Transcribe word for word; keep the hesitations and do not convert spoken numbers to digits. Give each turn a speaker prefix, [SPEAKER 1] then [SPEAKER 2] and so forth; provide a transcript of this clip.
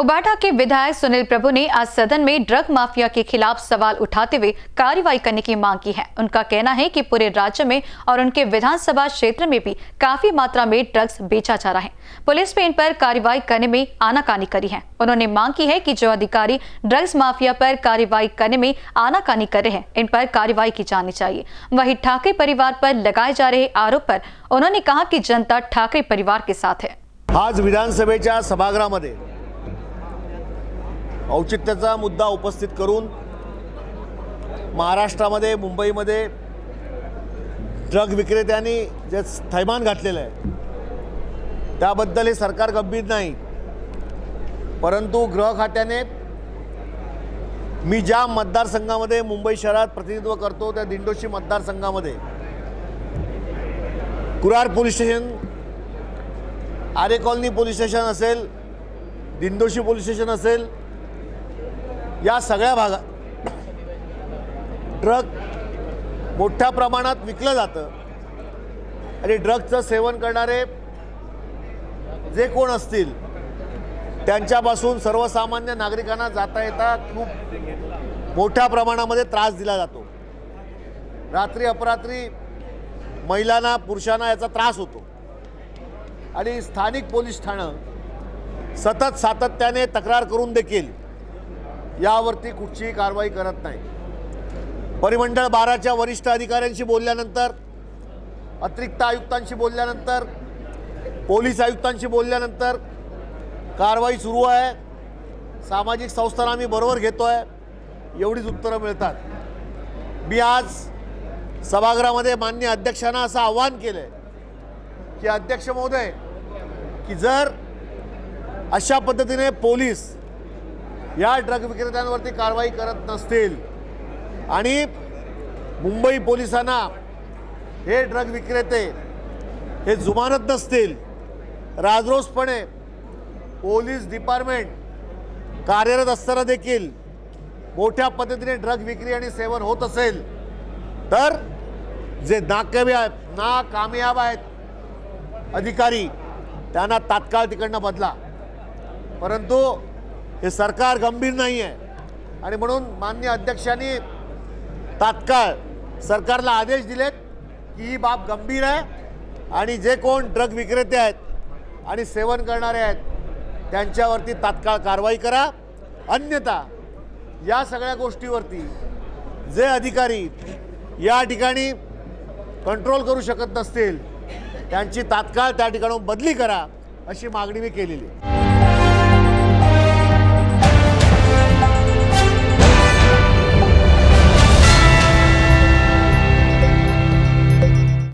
[SPEAKER 1] कुबाटा के विधायक सुनील प्रभु ने आज सदन में ड्रग माफिया के खिलाफ सवाल उठाते हुए कार्रवाई करने की मांग की है। उनका कहना है कि पूरे राज्य में और उनके विधानसभा क्षेत्र में भी काफी मात्रा में ड्रग्स बेचा जा रहा है। पुलिस ने इन पर कार्रवाई करने में आनाकानी करी है। उन्होंने मांग की है कि जो अधिकारी ड्रग्स माफिया पर कार्रवाई करने में आनाकानी कर रहे हैं, इन पर कार्रवाई की जानी चाहिए। वहीं ठाकरे परिवार पर लगाए जा रहे आरोप पर उन्होंने कहा कि जनता ठाकरे परिवार के साथ है।
[SPEAKER 2] आज विधानसभेच्या सभागृहामध्ये औचित्याचा मुद्दा उपस्थित करून महाराष्ट्रामध्ये मुंबईमध्ये ड्रग विक्रेत्यांनी जे थैमान घातलेलं आहे त्याबद्दल हे सरकार गंभीर नाही, परंतु गृह खात्याने मी ज्या मतदारसंघामध्ये मुंबई शहरात प्रतिनिधित्व करतो त्या दिंडोशी मतदारसंघामध्ये Kurar police station, Aarey colony police station असेल, दिंडोशी पोलीस स्टेशन असेल, या सगळ्या भागात ड्रग मोठ्या प्रमाणात विकलं जातं आणि ड्रगचं सेवन करणारे जे कोण असतील त्यांच्यापासून सर्वसामान्य नागरिकांना जाता येता खूप मोठ्या प्रमाणामध्ये त्रास दिला जातो। रात्री अपरात्री महिलांना पुरुषांना याचा त्रास होतो आणि स्थानिक पोलीस ठाणं सतत सातत्याने तक्रार करून देखील यावरती कुठलीही कारवाई करत नाही। परिमंडळ बाराच्या वरिष्ठ अधिकाऱ्यांशी बोलल्यानंतर, अतिरिक्त आयुक्तांशी बोलल्यानंतर, पोलीस आयुक्तांशी बोलल्यानंतर कारवाई सुरू आहे, सामाजिक संस्थांना आम्ही बरोबर घेतोय, एवढीच उत्तरं मिळतात। मी आज सभागृहामध्ये माननीय अध्यक्षांना असं आवाहन केलंय की अध्यक्ष महोदय, की जर अशा पद्धतीने पोलीस या ड्रग विक्रेत्यांवरती कारवाई करत नसतील आणि मुंबई पोलिसांना हे ड्रग विक्रेते हे जुमानत नसतील, राजरोसपणे पोलीस डिपार्टमेंट कार्यरत असताना देखील मोठ्या पद्धतीने ड्रग विक्री आणि सेवन होत असेल तर जे नाकामयाब नाकामयाब आहेत अधिकारी त्यांना तात्काळ तिकडनं बदला। परंतु हे सरकार गंभीर नाही आहे आणि म्हणून माननीय अध्यक्षांनी तात्काळ सरकारला आदेश दिलेत की ही बाब गंभीर आहे आणि जे कोण ड्रग विक्रेते आहेत आणि सेवन करणारे आहेत त्यांच्यावरती तात्काळ कारवाई करा, अन्यथा या सगळ्या गोष्टीवरती जे अधिकारी या ठिकाणी कंट्रोल करू शकत नसतील त्यांची तात्काळ त्या ठिकाणाहून बदली करा, अशी मागणी मी केलेली आहे।